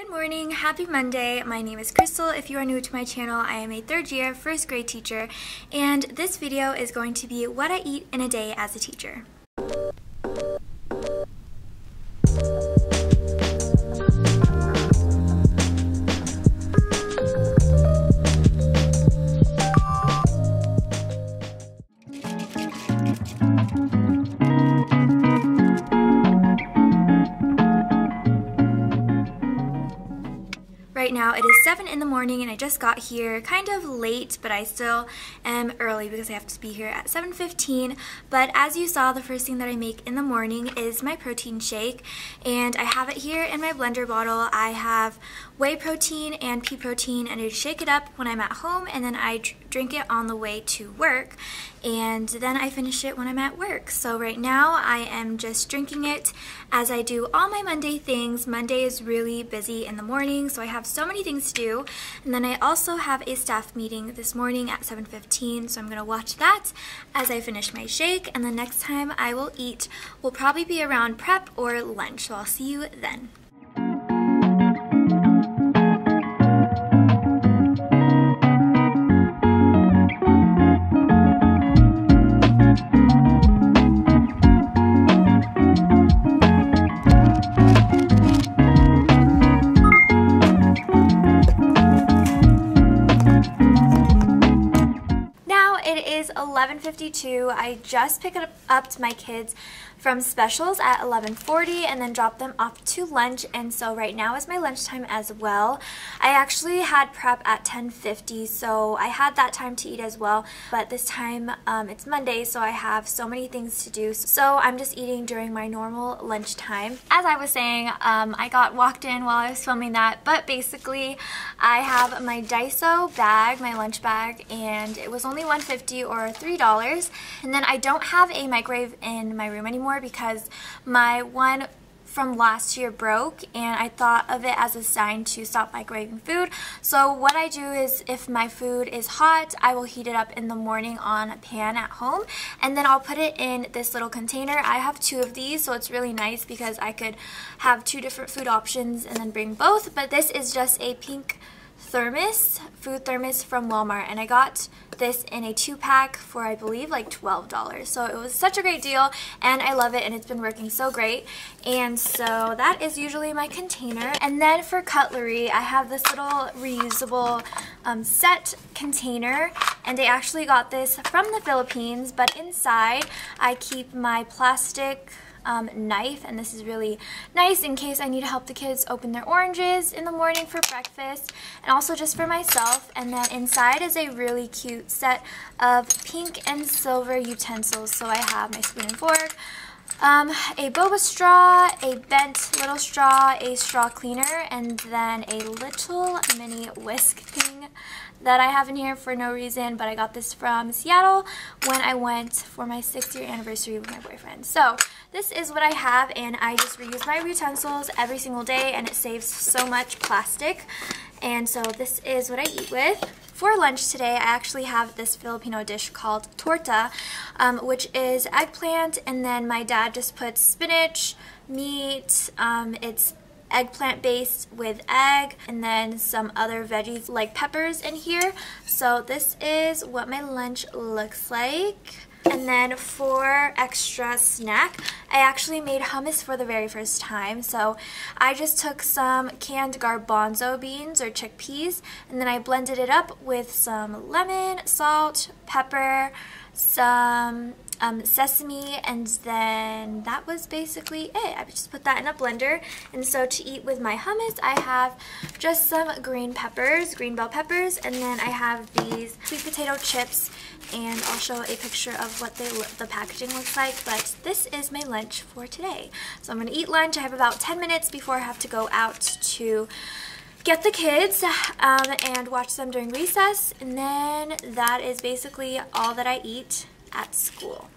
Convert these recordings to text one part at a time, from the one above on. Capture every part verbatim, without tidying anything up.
Good morning, happy Monday. My name is Crystal. If you are new to my channel, I am a third year first grade teacher, and this video is going to be what I eat in a day as a teacher. Right now it is seven in the morning and I just got here kind of late, but I still am early because I have to be here at seven fifteen. But as you saw, the first thing that I make in the morning is my protein shake, and I have it here in my blender bottle. I have whey protein and pea protein, and I shake it up when I'm at home, and then I drink it on the way to work, and then I finish it when I'm at work. So right now I am just drinking it as I do all my Monday things. Monday is really busy in the morning, so I have so many things to do, and then I also have a staff meeting this morning at seven fifteen, so I'm going to watch that as I finish my shake, and the next time I will eat will probably be around prep or lunch, so I'll see you then. eleven fifty-two. I just picked up, up my kids from specials at eleven forty and then dropped them off to lunch, and so right now is my lunchtime as well. I actually had prep at ten fifty, so I had that time to eat as well, but this time um, it's Monday, so I have so many things to do, so I'm just eating during my normal lunchtime. As I was saying, um, I got walked in while I was filming that, but basically I have my Daiso bag, my lunch bag, and it was only one fifty or three dollars, and then I don't have a microwave in my room anymore because my one from last year broke, and I thought of it as a sign to stop microwaving food. So what I do is, if my food is hot, I will heat it up in the morning on a pan at home, and then I'll put it in this little container. I have two of these, so it's really nice because I could have two different food options and then bring both. But this is just a pink thermos, food thermos from Walmart, and I got this in a two pack for I believe like twelve dollars. So it was such a great deal, and I love it, and it's been working so great. And so that is usually my container. And then for cutlery, I have this little reusable um, set container, and I actually got this from the Philippines, but inside I keep my plastic Um, knife, and this is really nice in case I need to help the kids open their oranges in the morning for breakfast, and also just for myself. And then inside is a really cute set of pink and silver utensils. So I have my spoon and fork, um, a boba straw, a bent little straw, a straw cleaner, and then a little mini whisk thing that I have in here for no reason, but I got this from Seattle when I went for my sixth year anniversary with my boyfriend. So this is what I have, and I just reuse my utensils every single day, and it saves so much plastic. And so this is what I eat with. For lunch today, I actually have this Filipino dish called torta, um, which is eggplant, and then my dad just puts spinach, meat, um, it's eggplant based with egg, and then some other veggies like peppers in here. So this is what my lunch looks like. And then for extra snack, I actually made hummus for the very first time. So I just took some canned garbanzo beans or chickpeas, and then I blended it up with some lemon, salt, pepper, some Um, sesame, and then that was basically it. I just put that in a blender. And so to eat with my hummus, I have just some green peppers, green bell peppers, and then I have these sweet potato chips, and I'll show a picture of what they the packaging looks like. But this is my lunch for today. So I'm going to eat lunch. I have about ten minutes before I have to go out to get the kids um, and watch them during recess, and then that is basically all that I eat at school.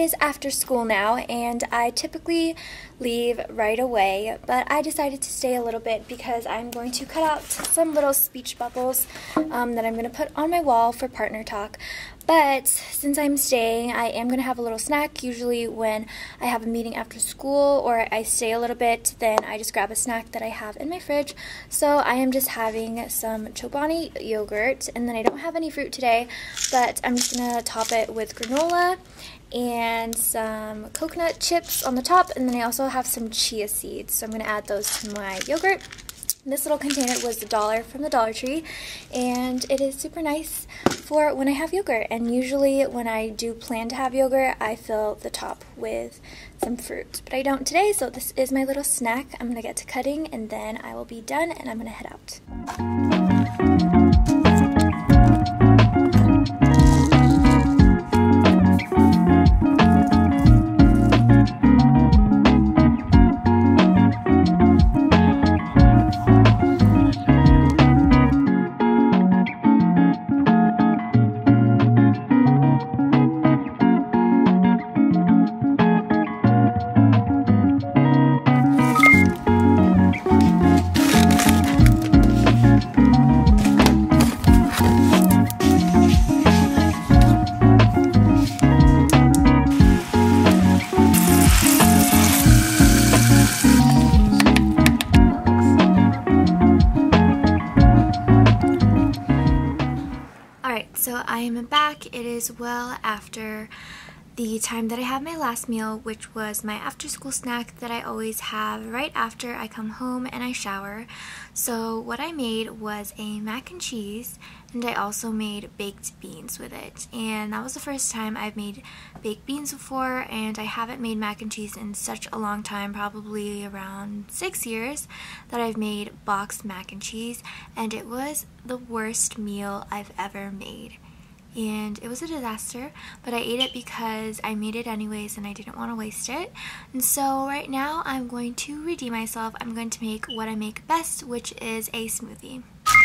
is after school now, and I typically leave right away, but I decided to stay a little bit because I'm going to cut out some little speech bubbles um, that I'm going to put on my wall for partner talk. But since I'm staying, I am going to have a little snack. Usually when I have a meeting after school or I stay a little bit, then I just grab a snack that I have in my fridge. So I am just having some Chobani yogurt, and then I don't have any fruit today, but I'm just going to top it with granola and some coconut chips on the top, and then I also have some chia seeds, so I'm going to add those to my yogurt. This little container was a dollar from the Dollar Tree, and it is super nice for when I have yogurt. And usually when I do plan to have yogurt, I fill the top with some fruit, but I don't today, so this is my little snack. I'm going to get to cutting, and then I will be done, and I'm going to head out. So I am back. It is well after the time that I had my last meal, which was my after school snack that I always have right after I come home and I shower. So what I made was a mac and cheese, and I also made baked beans with it. And that was the first time I've made baked beans before, and I haven't made mac and cheese in such a long time, probably around six years that I've made boxed mac and cheese, and it was the worst meal I've ever made. And it was a disaster, but I ate it because I made it anyways and I didn't want to waste it. And so right now I'm going to redeem myself. I'm going to make what I make best, which is a smoothie.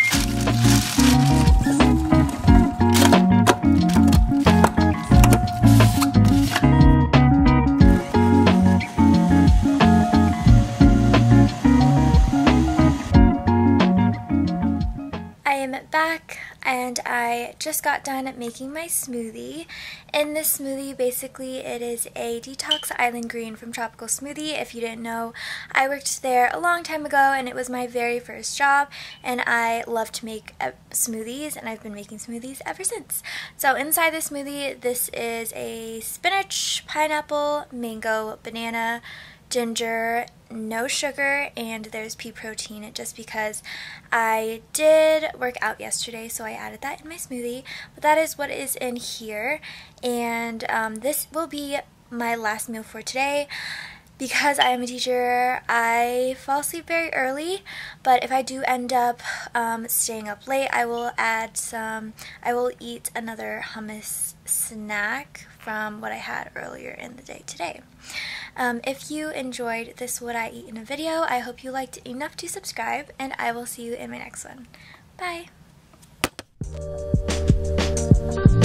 I am back, and I just got done making my smoothie. In this smoothie, basically it is a Detox Island Green from Tropical Smoothie. If you didn't know, I worked there a long time ago, and it was my very first job, and I love to make uh, smoothies, and I've been making smoothies ever since. So inside the smoothie, this is a spinach, pineapple, mango, banana, ginger, no sugar, and there's pea protein just because I did work out yesterday, so I added that in my smoothie. But that is what is in here, and um, this will be my last meal for today. Because I am a teacher, I fall asleep very early, but if I do end up um, staying up late, I will add some, I will eat another hummus snack from what I had earlier in the day today. Um, if you enjoyed this What I Eat in a video, I hope you liked enough to subscribe, and I will see you in my next one. Bye!